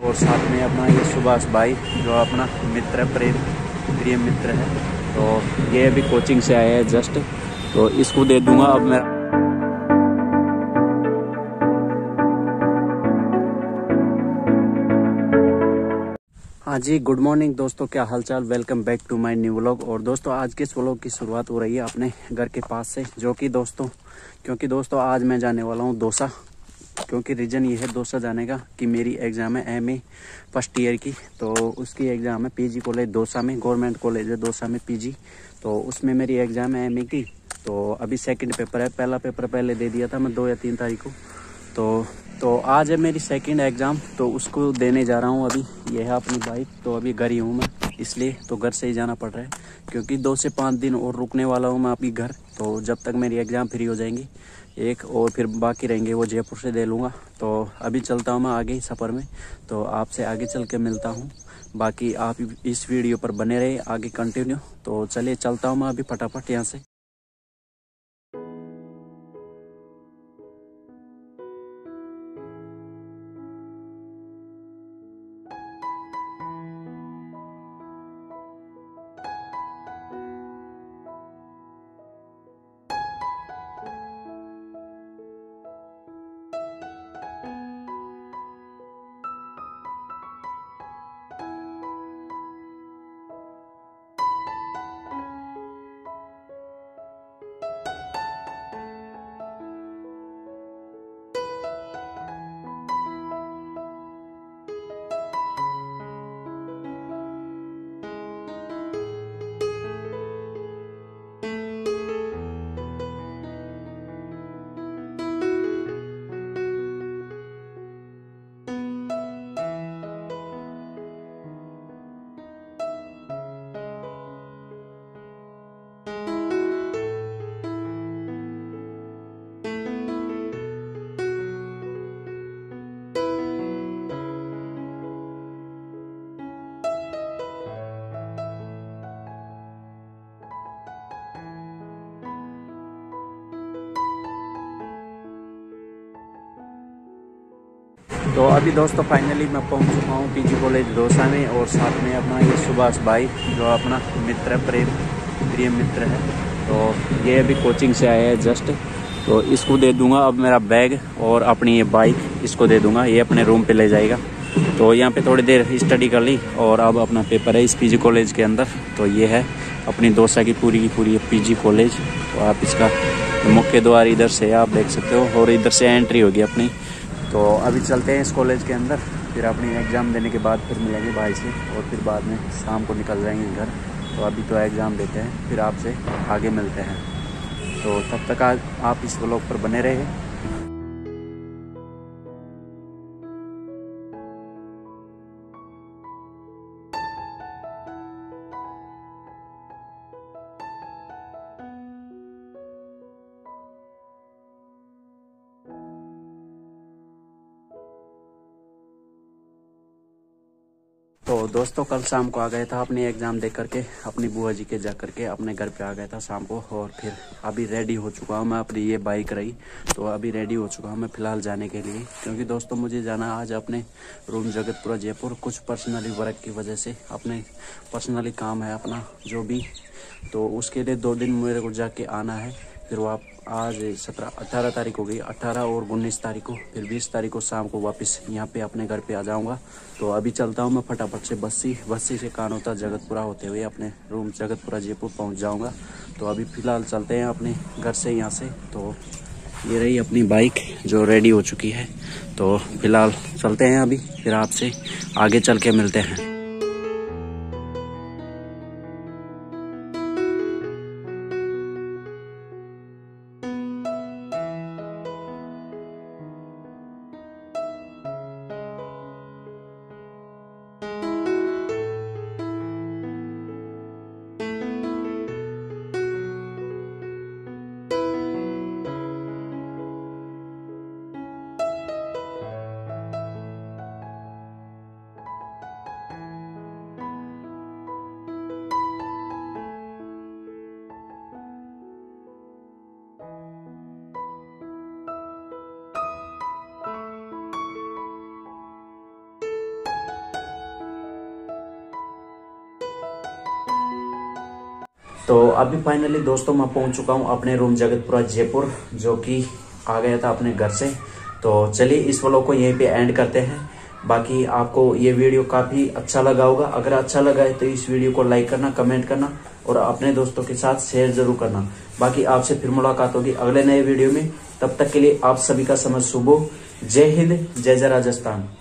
और साथ में अपना ये सुभाष भाई जो अपना मित्र प्रिय मित्र है। तो ये अभी कोचिंग से आया है जस्ट, तो इसको दे दूंगा अब मैं। हाँ जी, गुड मॉर्निंग दोस्तों, क्या हालचाल। Welcome back to my new vlog. और दोस्तों आज के इस व्लॉग की शुरुआत हो रही है अपने घर के पास से, जो कि क्योंकि दोस्तों आज मैं जाने वाला हूँ दौसा। क्योंकि रीज़न ये है दौसा जाने का कि मेरी एग्ज़ाम है एमए फर्स्ट ईयर की। तो उसकी एग्ज़ाम है पीजी कॉलेज दौसा में, गवर्नमेंट कॉलेज है दौसा में पीजी। तो उसमें मेरी एग्ज़ाम है एमए की। तो अभी सेकंड पेपर है, पहला पेपर पहले दे दिया था मैं 2 या 3 तारीख को। तो आज है मेरी सेकंड एग्ज़ाम, तो उसको देने जा रहा हूँ अभी। ये है अपनी बाइक, तो अभी घर ही हूँ मैं, इसलिए तो घर से ही जाना पड़ रहा है क्योंकि 2 से 5 दिन और रुकने वाला हूँ मैं अभी घर। तो जब तक मेरी एग्ज़ाम फ्री हो जाएंगी एक, और फिर बाकी रहेंगे वो जयपुर से दे लूँगा। तो अभी चलता हूँ मैं आगे ही सफ़र में, तो आपसे आगे चल के मिलता हूँ। बाकी आप इस वीडियो पर बने रहे आगे कंटिन्यू। तो चलिए चलता हूँ मैं अभी फटाफट यहाँ से। तो अभी दोस्तों फाइनली मैं पहुंच चुका हूं पीजी कॉलेज दौसा में, और साथ में अपना ये सुभाष भाई जो अपना मित्र प्रिय मित्र है। तो ये अभी कोचिंग से आया है जस्ट, तो इसको दे दूंगा अब मेरा बैग और अपनी ये बाइक इसको दे दूंगा, ये अपने रूम पे ले जाएगा। तो यहाँ पे थोड़ी देर स्टडी कर ली और अब अपना पेपर है इस पीजी कॉलेज के अंदर। तो ये है अपनी दौसा की पूरी पीजी कॉलेज। तो आप इसका मुख्य द्वार इधर से आप देख सकते हो, और इधर से एंट्री होगी अपनी। तो अभी चलते हैं इस कॉलेज के अंदर, फिर अपनी एग्ज़ाम देने के बाद फिर मिलेंगे भाई से, और फिर बाद में शाम को निकल जाएंगे घर। तो अभी तो एग्ज़ाम देते हैं, फिर आपसे आगे मिलते हैं। तो तब तक आप इस व्लॉग पर बने रहे। तो दोस्तों कल शाम को आ गया था अपनी एग्ज़ाम दे करके, अपनी बुआ जी के जा करके अपने घर पे आ गया था शाम को। और फिर अभी रेडी हो चुका हूँ मैं, अपनी ये बाइक रही तो अभी रेडी हो चुका हूँ मैं फ़िलहाल जाने के लिए। क्योंकि दोस्तों मुझे जाना आज अपने रूम जगतपुरा जयपुर, कुछ पर्सनली वर्क की वजह से, अपने पर्सनली काम है अपना जो भी। तो उसके लिए 2 दिन मेरे को जाके आना है। फिर वो आज 18 तारीख हो गई, 18 और 19 तारीख को, फिर 20 तारीख को शाम को वापस यहाँ पे अपने घर पे आ जाऊँगा। तो अभी चलता हूँ मैं फटाफट से बस्सी से कानोता जगतपुरा होते हुए अपने रूम जगतपुरा जयपुर पहुँच जाऊँगा। तो अभी फ़िलहाल चलते हैं अपने घर से यहाँ से। तो ये रही अपनी बाइक जो रेडी हो चुकी है। तो फ़िलहाल चलते हैं अभी, फिर आपसे आगे चल के मिलते हैं। तो अभी फाइनली दोस्तों मैं पहुंच चुका हूं अपने रूम जगतपुरा जयपुर, जो कि आ गया था अपने घर से। तो चलिए इस व्लॉग को यहीं पे एंड करते हैं। बाकी आपको ये वीडियो काफी अच्छा लगा होगा। अगर अच्छा लगा है तो इस वीडियो को लाइक करना, कमेंट करना और अपने दोस्तों के साथ शेयर जरूर करना। बाकी आपसे फिर मुलाकात होगी अगले नए वीडियो में। तब तक के लिए आप सभी का समय शुभ हो। जय हिंद, जय जय राजस्थान।